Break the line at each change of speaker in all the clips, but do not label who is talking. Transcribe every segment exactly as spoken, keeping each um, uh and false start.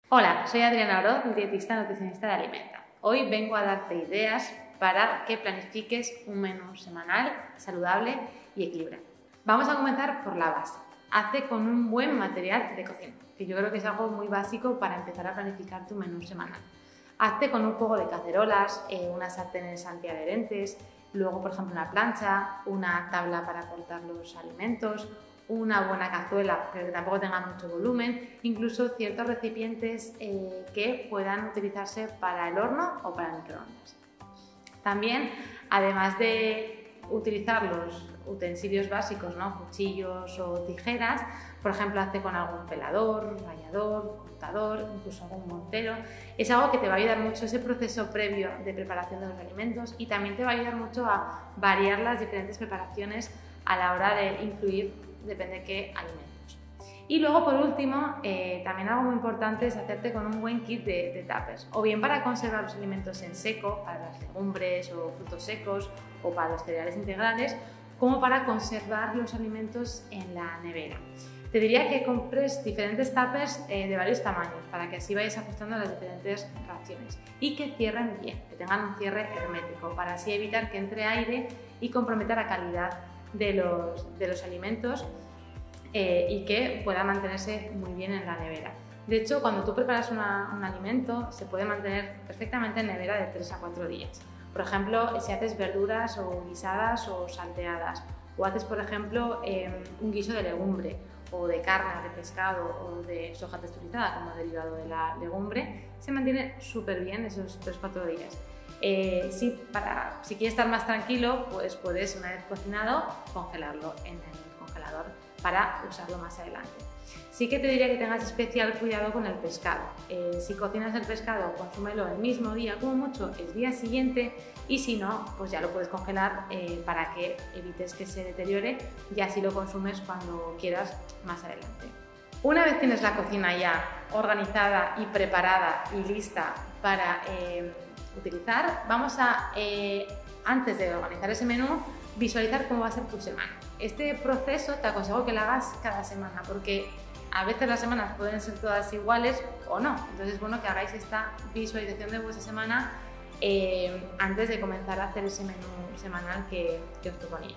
Hola, soy Adriana Oroz, dietista nutricionista de Alimenta. Hoy vengo a darte ideas para que planifiques un menú semanal saludable y equilibrado. Vamos a comenzar por la base. Hazte con un buen material de cocina, que yo creo que es algo muy básico para empezar a planificar tu menú semanal. Hazte con un juego de cacerolas, eh, unas sartenes antiadherentes, luego por ejemplo una plancha, una tabla para cortar los alimentos, una buena cazuela, pero que tampoco tenga mucho volumen, incluso ciertos recipientes eh, que puedan utilizarse para el horno o para el microondas. También, además de utilizar los utensilios básicos, ¿no? Cuchillos o tijeras, por ejemplo, hazte con algún pelador, rallador, cortador, incluso algún mortero. Es algo que te va a ayudar mucho ese proceso previo de preparación de los alimentos y también te va a ayudar mucho a variar las diferentes preparaciones a la hora de incluir depende de qué alimentos. Y luego, por último, eh, también algo muy importante es hacerte con un buen kit de, de tuppers, o bien para conservar los alimentos en seco, para las legumbres o frutos secos, o para los cereales integrales, como para conservar los alimentos en la nevera. Te diría que compres diferentes tuppers eh, de varios tamaños, para que así vayas ajustando las diferentes raciones y que cierren bien, que tengan un cierre hermético, para así evitar que entre aire y comprometa la calidad de los, de los alimentos eh, y que pueda mantenerse muy bien en la nevera. De hecho, cuando tú preparas una, un alimento, se puede mantener perfectamente en nevera de tres a cuatro días. Por ejemplo, si haces verduras o guisadas o salteadas, o haces, por ejemplo, eh, un guiso de legumbre, o de carne, de pescado, o de soja texturizada como derivado de la legumbre, se mantiene súper bien esos tres a cuatro días. Eh, si, para, si quieres estar más tranquilo, pues puedes, una vez cocinado, congelarlo en el congelador para usarlo más adelante. Sí que te diría que tengas especial cuidado con el pescado. Eh, si cocinas el pescado, consúmelo el mismo día, como mucho el día siguiente, y si no, pues ya lo puedes congelar eh, para que evites que se deteriore y así lo consumes cuando quieras más adelante. Una vez tienes la cocina ya organizada y preparada y lista para eh, utilizar, vamos a, eh, antes de organizar ese menú, visualizar cómo va a ser tu semana. Este proceso te aconsejo que lo hagas cada semana, porque a veces las semanas pueden ser todas iguales o no. Entonces es bueno que hagáis esta visualización de vuestra semana eh, antes de comenzar a hacer ese menú semanal que, que os proponía.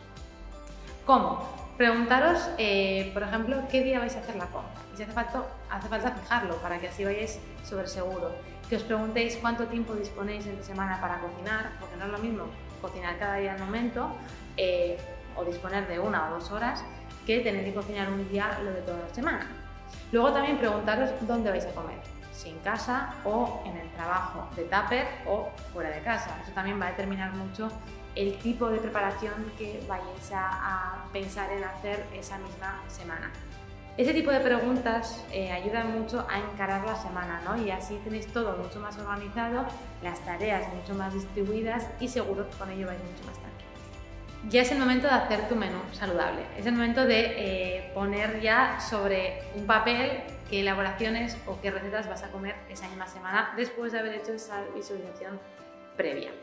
¿Cómo? Preguntaros, eh, por ejemplo, qué día vais a hacer la compra. Y si hace falta, hace falta fijarlo para que así vayáis sobre seguro. Que os preguntéis cuánto tiempo disponéis entre semana para cocinar, porque no es lo mismo cocinar cada día al momento eh, o disponer de una o dos horas que tener que cocinar un día lo de toda la semana. Luego también preguntaros dónde vais a comer, si en casa o en el trabajo de tupper o fuera de casa. Eso también va a determinar mucho el tipo de preparación que vayáis a, a pensar en hacer esa misma semana. Ese tipo de preguntas eh, ayudan mucho a encarar la semana, ¿no? Y así tenéis todo mucho más organizado, las tareas mucho más distribuidas y seguro que con ello vais mucho más tranquilos. Ya es el momento de hacer tu menú saludable, es el momento de eh, poner ya sobre un papel qué elaboraciones o qué recetas vas a comer esa misma semana después de haber hecho esa visualización previa.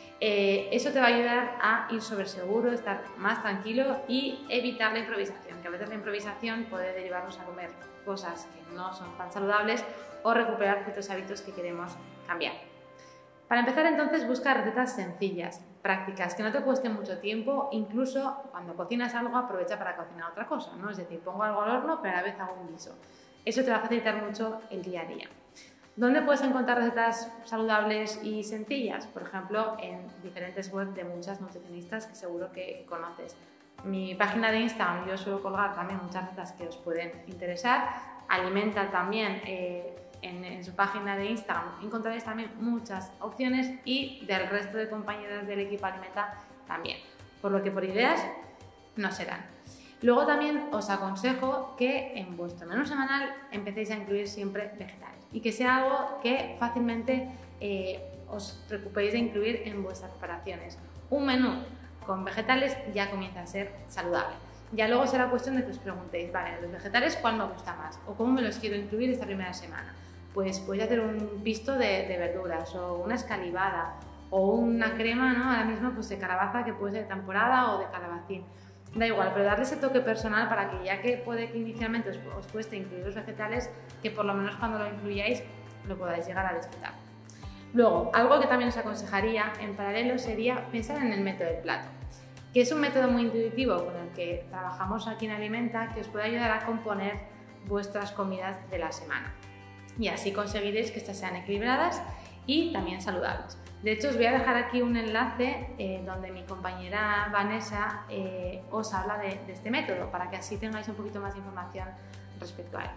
Eh, eso te va a ayudar a ir sobre seguro, estar más tranquilo y evitar la improvisación, que a veces la improvisación puede derivarnos a comer cosas que no son tan saludables o recuperar ciertos hábitos que queremos cambiar. Para empezar, entonces, busca recetas sencillas, prácticas, que no te cuesten mucho tiempo. Incluso cuando cocinas algo, aprovecha para cocinar otra cosa, ¿no? Es decir, pongo algo al horno, pero a la vez hago un guiso. Eso te va a facilitar mucho el día a día. ¿Dónde puedes encontrar recetas saludables y sencillas? Por ejemplo, en diferentes webs de muchas nutricionistas que seguro que conoces. Mi página de Instagram, yo suelo colgar también muchas recetas que os pueden interesar. Alimenta también, eh, en, en su página de Instagram encontraréis también muchas opciones y del resto de compañeras del equipo Alimenta también. Por lo que por ideas no serán. Luego también os aconsejo que en vuestro menú semanal empecéis a incluir siempre vegetales y que sea algo que fácilmente eh, os preocupéis de incluir en vuestras preparaciones. Un menú con vegetales ya comienza a ser saludable. Ya luego será cuestión de que os preguntéis, vale, los vegetales, ¿cuál me gusta más? ¿O cómo me los quiero incluir esta primera semana? Pues podéis hacer un pisto de, de verduras o una escalivada o una crema, ¿no? Ahora mismo pues de calabaza, que puede ser de temporada o de calabacín. Da igual, pero darle ese toque personal para que, ya que puede que inicialmente os, os cueste incluir los vegetales, que por lo menos cuando lo incluyáis lo podáis llegar a disfrutar. Luego, algo que también os aconsejaría en paralelo sería pensar en el método del plato, que es un método muy intuitivo con el que trabajamos aquí en Alimenta, que os puede ayudar a componer vuestras comidas de la semana. Y así conseguiréis que estas sean equilibradas y también saludables. De hecho, os voy a dejar aquí un enlace eh, donde mi compañera Vanessa eh, os habla de, de este método, para que así tengáis un poquito más de información respecto a él.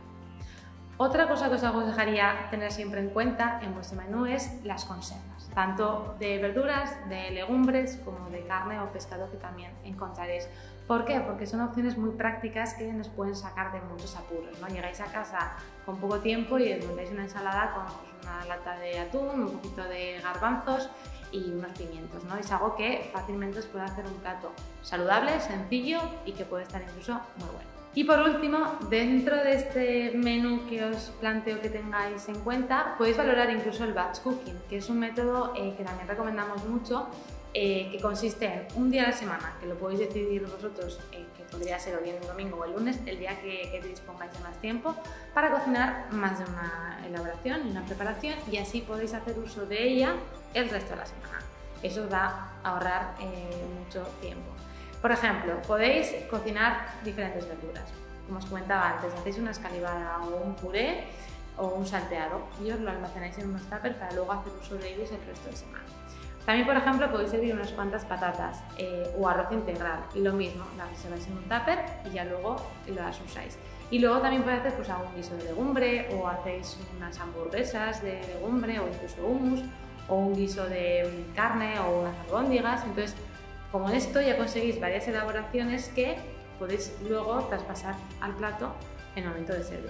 Otra cosa que os aconsejaría tener siempre en cuenta en vuestro menú es las conservas, tanto de verduras, de legumbres, como de carne o pescado, que también encontraréis. ¿Por qué? Porque son opciones muy prácticas que nos pueden sacar de muchos apuros, ¿no? Llegáis a casa con poco tiempo y os montáis una ensalada con pues, una lata de atún, un poquito de garbanzos y unos pimientos, ¿no? Es algo que fácilmente os puede hacer un plato saludable, sencillo y que puede estar incluso muy bueno. Y por último, dentro de este menú que os planteo que tengáis en cuenta, podéis valorar incluso el batch cooking, que es un método eh, que también recomendamos mucho, eh, que consiste en un día a la semana, que lo podéis decidir vosotros, eh, que podría ser o bien el domingo o el lunes, el día que, que dispongáis de más tiempo, para cocinar más de una elaboración y una preparación, y así podéis hacer uso de ella el resto de la semana. Eso os va a ahorrar eh, mucho tiempo. Por ejemplo, podéis cocinar diferentes verduras. Como os comentaba antes, hacéis una escalivada o un puré o un salteado y os lo almacenáis en unos tuppers para luego hacer uso de ellos el resto de semana. También, por ejemplo, podéis servir unas cuantas patatas eh, o arroz integral, y lo mismo, las reserváis en un tupper y ya luego las usáis. Y luego también podéis hacer pues, algún guiso de legumbre, o hacéis unas hamburguesas de legumbre o incluso hummus, o un guiso de carne o unas albóndigas. Entonces, como esto ya conseguís varias elaboraciones que podéis luego traspasar al plato en el momento de servir.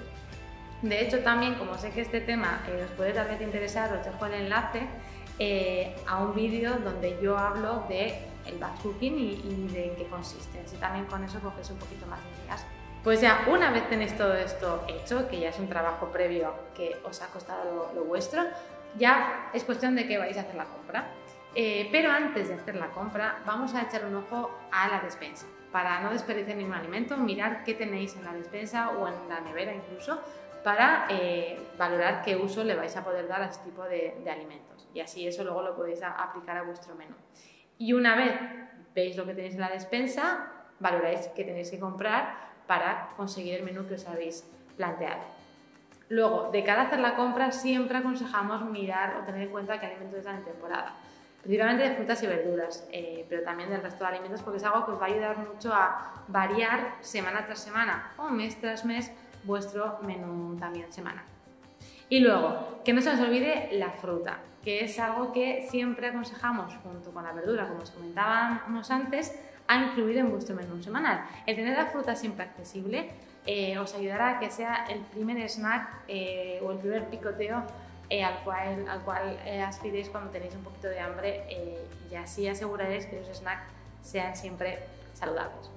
De hecho, también, como sé que este tema eh, os puede tal vez interesar, os dejo el enlace eh, a un vídeo donde yo hablo de el batch cooking y, y de qué consiste. Así también con eso cogéis un poquito más de ideas. Pues ya, una vez tenéis todo esto hecho, que ya es un trabajo previo que os ha costado lo, lo vuestro, ya es cuestión de que vais a hacer la compra. Eh, pero antes de hacer la compra vamos a echar un ojo a la despensa. Para no desperdiciar ningún alimento, mirar qué tenéis en la despensa o en la nevera incluso, para eh, valorar qué uso le vais a poder dar a este tipo de, de alimentos. Y así eso luego lo podéis a, aplicar a vuestro menú. Y una vez veis lo que tenéis en la despensa, valoráis qué tenéis que comprar para conseguir el menú que os habéis planteado. Luego, de cara a hacer la compra, siempre aconsejamos mirar o tener en cuenta qué alimentos están en temporada. Principalmente de frutas y verduras, eh, pero también del resto de alimentos, porque es algo que os va a ayudar mucho a variar semana tras semana o mes tras mes vuestro menú también semanal. Y luego, que no se os olvide la fruta, que es algo que siempre aconsejamos junto con la verdura, como os comentábamos antes, a incluir en vuestro menú semanal. El tener la fruta siempre accesible eh, os ayudará a que sea el primer snack eh, o el primer picoteo Eh, al cual, al cual eh, aspiréis cuando tenéis un poquito de hambre eh, y así aseguraréis que los snacks sean siempre saludables.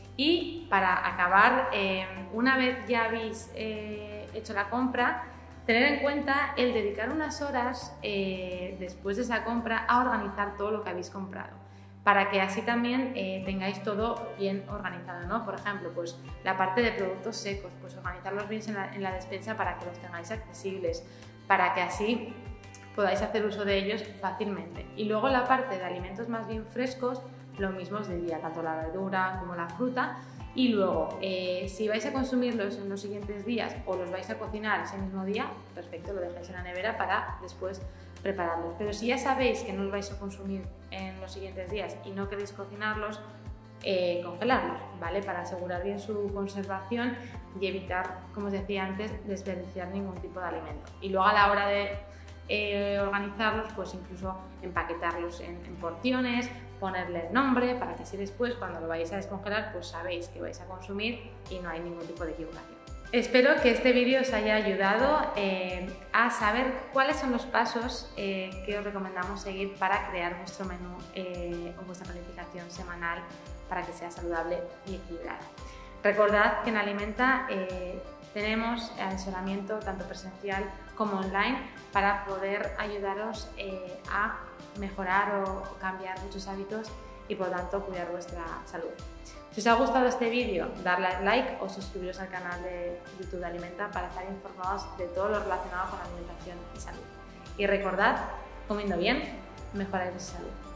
Y para acabar, eh, una vez ya habéis eh, hecho la compra, tener en cuenta el dedicar unas horas eh, después de esa compra a organizar todo lo que habéis comprado, para que así también eh, tengáis todo bien organizado, ¿no? Por ejemplo, pues la parte de productos secos, pues organizarlos bien en la, en la despensa para que los tengáis accesibles, para que así podáis hacer uso de ellos fácilmente. Y luego la parte de alimentos más bien frescos, lo mismo os diría, tanto la verdura como la fruta. Y luego, eh, si vais a consumirlos en los siguientes días o los vais a cocinar ese mismo día, perfecto, lo dejáis en la nevera para después prepararlos. Pero si ya sabéis que no los vais a consumir en los siguientes días y no queréis cocinarlos, eh, congelarlos, ¿vale? Para asegurar bien su conservación y evitar, como os decía antes, desperdiciar ningún tipo de alimento. Y luego a la hora de eh, organizarlos, pues incluso empaquetarlos en, en porciones, ponerle el nombre para que así después, cuando lo vayáis a descongelar, pues sabéis que vais a consumir y no hay ningún tipo de equivocación. Espero que este vídeo os haya ayudado eh, a saber cuáles son los pasos eh, que os recomendamos seguir para crear vuestro menú eh, o vuestra planificación semanal para que sea saludable y equilibrada. Recordad que en Alimenta eh, tenemos asesoramiento tanto presencial como online para poder ayudaros eh, a mejorar o cambiar muchos hábitos y por tanto cuidar vuestra salud. Si os ha gustado este vídeo, darle al like o suscribiros al canal de YouTube de Alimenta para estar informados de todo lo relacionado con alimentación y salud. Y recordad, comiendo bien, mejoráis vuestra salud.